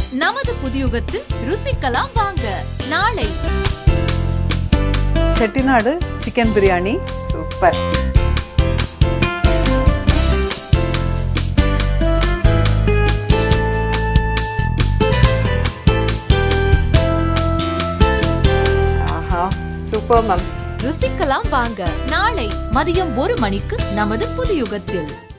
நமது புதியுகத்தில் ருசிக்கலாம் வாங்க. நாளை செட்டிநாடு சிக்கன் பிரியாணி சூப்பர். ஆஹா சூப்பர் மேம். ருசிக்கலாம் வாங்க. நாளை மதியம் 1 மணிக்கு நமது புதியுகத்தில்.